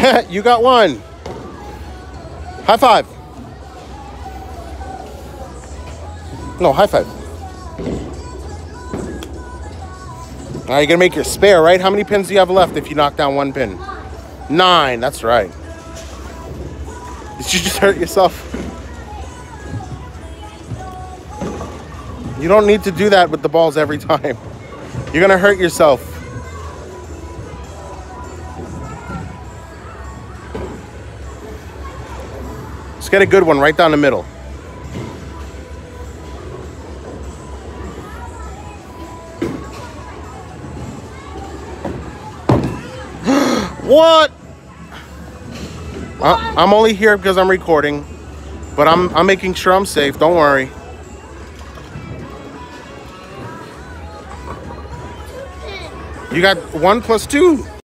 You got one. High five. No, high five. Now you're gonna make your spare, right? How many pins do you have left if you knock down one pin? 9, that's right. Did you just hurt yourself? You don't need to do that with the balls every time. You're gonna hurt yourself. Let's get a good one right down the middle. What? I'm only here because I'm recording, but I'm making sure I'm safe. Don't worry. You got 1 + 2.